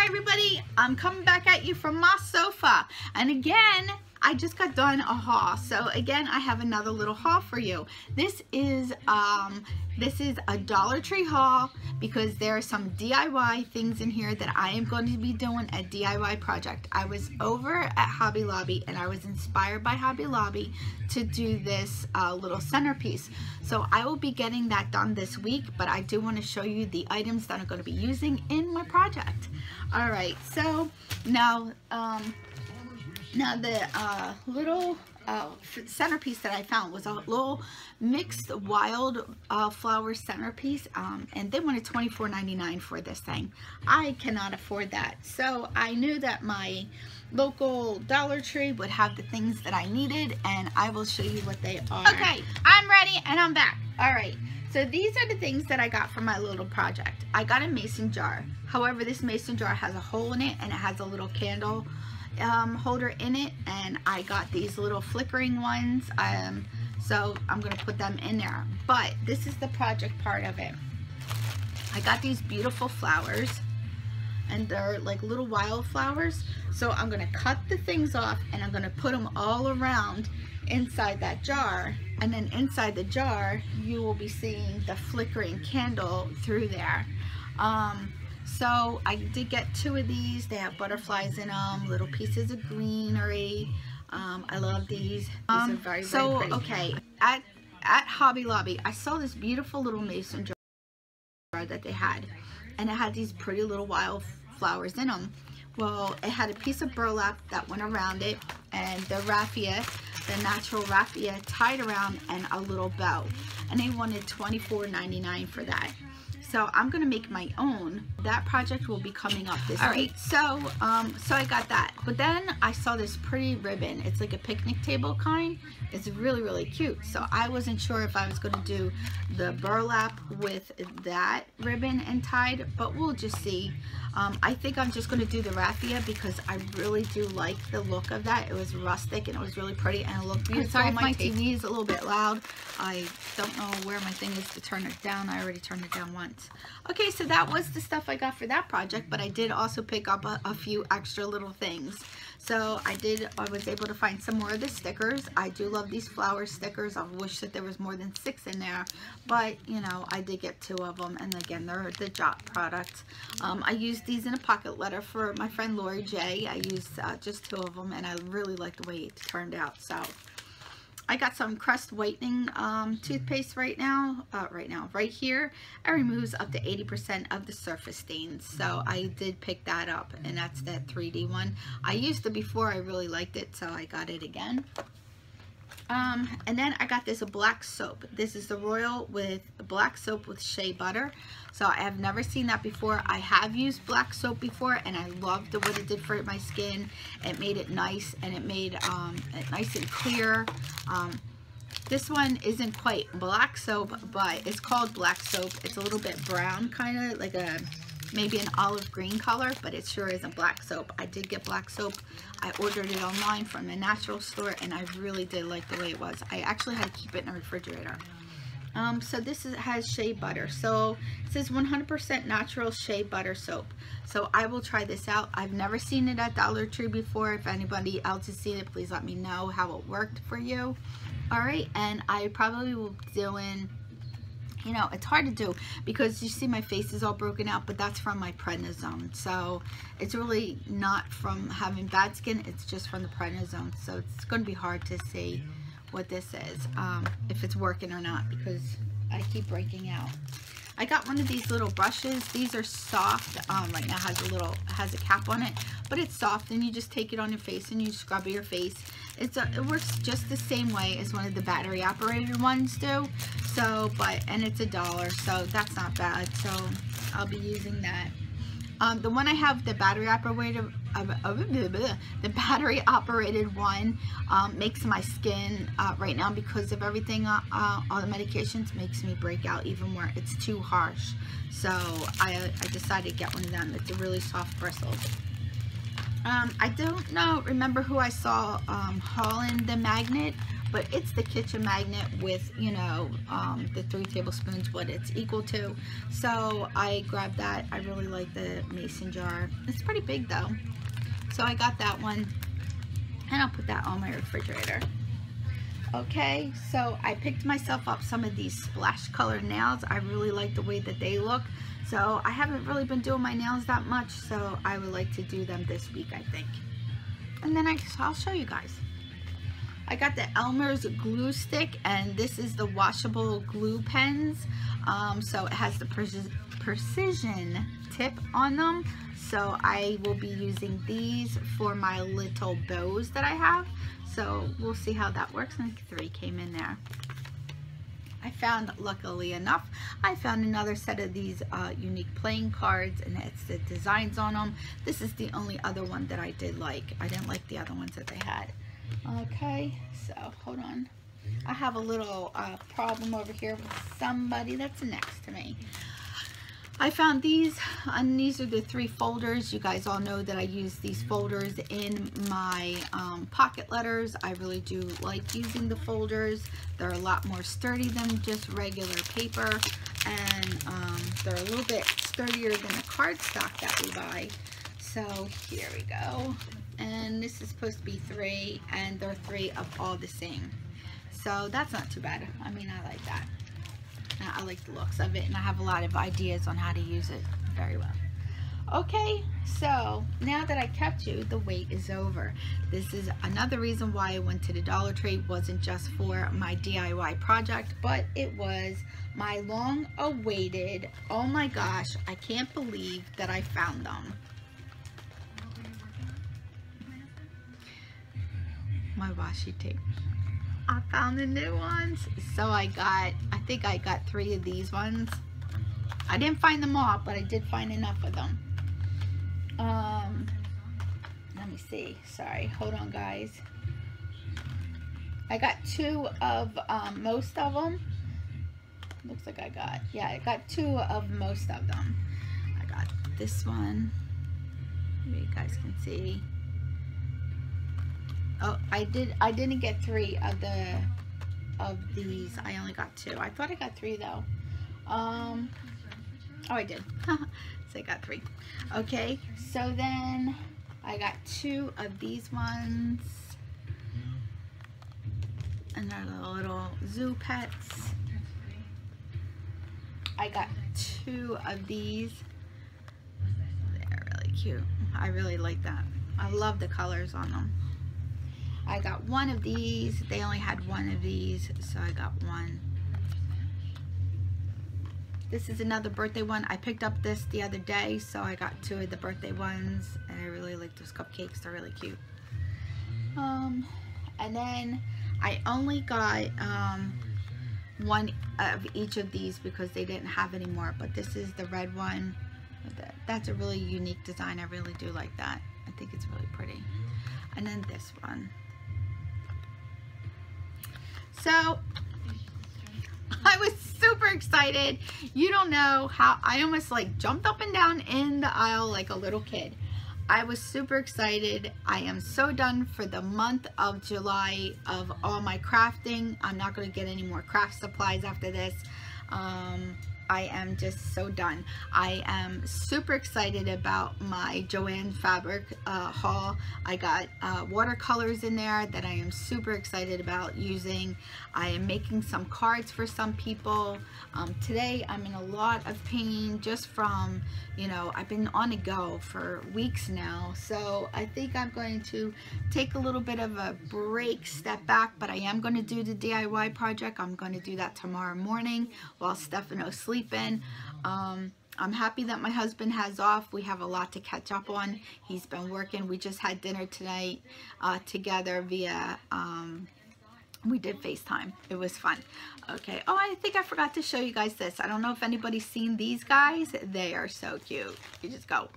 Hi everybody, I'm coming back at you from my sofa, and again I just got done a haul. So again I have another little haul for you. This is a Dollar Tree haul because there are some DIY things in here that I am going to be doing a DIY project. I was over at Hobby Lobby and I was inspired by Hobby Lobby to do this little centerpiece. So I will be getting that done this week, but I do want to show you the items that I'm going to be using in my project. Alright, so now the little centerpiece that I found was a little mixed wild flower centerpiece, and they wanted $24.99 for this thing. I cannot afford that, so I knew that my local Dollar Tree would have the things that I needed, and I will show you what they are. Okay, I'm ready and I'm back. Alright, so these are the things that I got for my little project. I got a mason jar. However, this mason jar has a hole in it and it has a little candle holder in it, and I got these little flickering ones, so I'm gonna put them in there. But this is the project part of it. I got these beautiful flowers, and they're like little wildflowers, so I'm gonna cut the things off and I'm gonna put them all around inside that jar, and then inside the jar you will be seeing the flickering candle through there. So I did get two of these. They have butterflies in them, little pieces of greenery. I love these. These are very, very pretty. Okay, at Hobby Lobby, I saw this beautiful little mason jar that they had, and it had these pretty little wild flowers in them. Well, it had a piece of burlap that went around it, and the raffia, the natural raffia, tied around, and a little bow. And they wanted $24.99 for that. So I'm gonna make my own. That project will be coming up this week. So I got that. But then I saw this pretty ribbon. It's like a picnic table kind. It's really, really cute. So I wasn't sure if I was gonna do the burlap with that ribbon and tied, but we'll just see. I think I'm just gonna do the raffia because I really do like the look of that. It was rustic and it was really pretty and it looked beautiful. Sorry if my TV is a little bit loud. I don't know where my thing is to turn it down. I already turned it down once. Okay, so that was the stuff I got for that project, but I did also pick up a few extra little things. So I was able to find some more of the stickers. I do love these flower stickers. I wish that there was more than 6 in there, but you know, I did get 2 of them, and again, they're the Jot product. I used these in a pocket letter for my friend Lori J. I used just 2 of them, and I really like the way it turned out. So I got some Crest whitening toothpaste right here. It removes up to 80% of the surface stains. So I did pick that up, and that's that 3D one. I used it before, I really liked it, so I got it again. And then I got this black soap. This is the Royal with black soap with shea butter. So I have never seen that before. I have used black soap before, and I loved what it did for my skin. It made it nice, and it made it nice and clear. This one isn't quite black soap, but it's called black soap. It's a little bit brown, kind of like maybe an olive green color, but it sure isn't black soap. I did get black soap. I ordered it online from the natural store, and I really did like the way it was. I actually had to keep it in the refrigerator. So this has shea butter. So it says 100% natural shea butter soap. So I will try this out. I've never seen it at Dollar Tree before. If anybody else has seen it, please let me know how it worked for you. Alright, and I probably will be doing, you know, it's hard to do because you see my face is all broken out, but that's from my prednisone. So it's really not from having bad skin, it's just from the prednisone. So it's going to be hard to see what this is, if it's working or not, because I keep breaking out. I got one of these little brushes. These are soft. Right now has a cap on it, but it's soft, and you just take it on your face and you scrub your face. It works just the same way as one of the battery operated ones do. So, and it's $1, so that's not bad. So I'll be using that. The one I have, the battery operated one, makes my skin right now, because of everything, all the medications, makes me break out even more. It's too harsh, so I decided to get one of them. It's a really soft bristle. I don't remember who I saw hauling the magnet but it's the kitchen magnet with, you know, the 3 tablespoons, what it's equal to. So I grabbed that. I really like the mason jar. It's pretty big though. So I got that one, and I'll put that on my refrigerator. Okay, so I picked myself up some of these splash colored nails. I really like the way that they look. So I haven't really been doing my nails that much, so I would like to do them this week, I think. And then I'll show you guys. I got the Elmer's glue stick, and this is the washable glue pens. So it has the precision tip on them. So I will be using these for my little bows that I have. So we'll see how that works. I think 3 came in there. I found, luckily enough, I found another set of these unique playing cards, and it's the designs on them. This is the only other one that I did like. I didn't like the other ones that they had. Okay, so hold on. I have a little problem over here with somebody that's next to me. I found these, and these are the 3 folders. You guys all know that I use these folders in my pocket letters. I really do like using the folders. They're a lot more sturdy than just regular paper, and they're a little bit sturdier than the cardstock that we buy. So here we go. And this is supposed to be 3, and they're 3 of all the same. So that's not too bad. I mean, I like that. I like the looks of it, and I have a lot of ideas on how to use it very well. Okay, so now that I kept you, the wait is over. This is another reason why I went to the Dollar Tree. It wasn't just for my DIY project, but it was my long-awaited, oh my gosh, I can't believe that I found them. My washi tape. I found the new ones. So I think I got 3 of these ones. I didn't find them all, but I did find enough of them. Let me see. Sorry, hold on guys. I got 2 of most of them. Looks like I got 2 of most of them. I got this one. Maybe you guys can see. Oh, I didn't get 3 of these. I only got 2. I thought I got 3 though. Oh, I did. So I got 3. Okay, so then I got 2 of these ones, and they're the little zoo pets. I got 2 of these. They're really cute. I really like that. I love the colors on them. I got 1 of these. They only had 1 of these, so I got 1. This is another birthday one. I picked up this the other day, so I got 2 of the birthday ones, and I really like those cupcakes. They're really cute. And then I only got 1 of each of these because they didn't have any more, but this is the red one. That's a really unique design. I really do like that. I think it's really pretty. And then this one. So I was super excited. You don't know how I almost like jumped up and down in the aisle like a little kid. I was super excited. I am so done for the month of July of all my crafting. I'm not going to get any more craft supplies after this. I am just so done. I am super excited about my Joann Fabric haul. I got watercolors in there that I am super excited about using. I am making some cards for some people. Today I'm in a lot of pain just from, you know, I've been on the go for weeks now. So I think I'm going to take a little bit of a break, step back, but I am going to do the DIY project. I'm going to do that tomorrow morning while Stefano's sleeping. I'm happy that my husband has off. We have a lot to catch up on. He's been working. We just had dinner tonight together via, we did FaceTime. It was fun. Okay. Oh, I think I forgot to show you guys this. I don't know if anybody's seen these guys. They are so cute. You just go,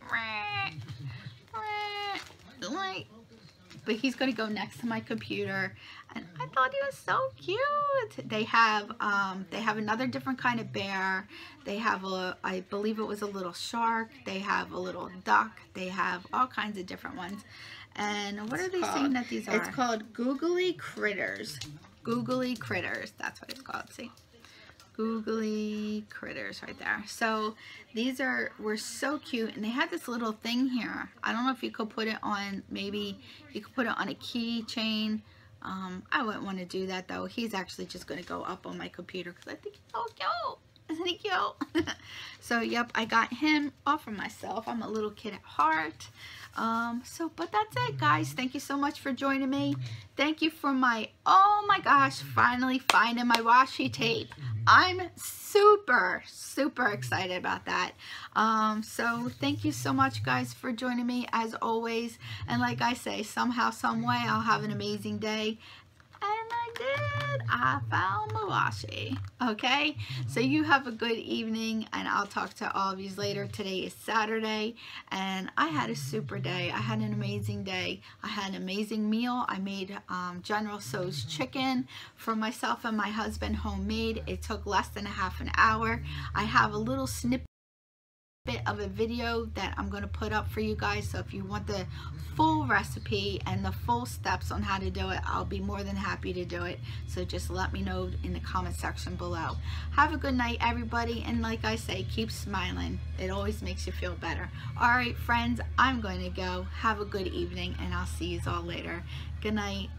but he's going to go next to my computer, and I thought he was so cute. They have another different kind of bear. They have I believe it was a little shark. They have a little duck. They have all kinds of different ones. And what are they saying that these are? It's called Googly Critters. Googly Critters. That's what it's called. See? Googly Critters right there. So these were so cute, and they had this little thing here. I don't know if you could put it on, maybe you could put it on a keychain. I wouldn't want to do that though. He's actually just going to go up on my computer because I think he's so cute. Isn't he cute? So yep, I got him all for myself. I'm a little kid at heart. But that's it, guys. Thank you so much for joining me. Thank you for oh my gosh, finally finding my washi tape. I'm super excited about that. So thank you so much, guys, for joining me as always. And like I say, somehow, some way, I'll have an amazing day. And I did. I found my washi. Okay? So you have a good evening, and I'll talk to all of you later. Today is Saturday, and I had a super day. I had an amazing day. I had an amazing meal. I made General Tso's chicken for myself and my husband, homemade. It took less than a half an hour. I have a little snippet of a video that I'm going to put up for you guys, so if you want the full recipe and the full steps on how to do it, I'll be more than happy to do it. So just let me know in the comment section below. Have a good night, everybody, and like I say, keep smiling. It always makes you feel better. All right, friends, I'm going to go. Have a good evening, and I'll see you all later. Good night.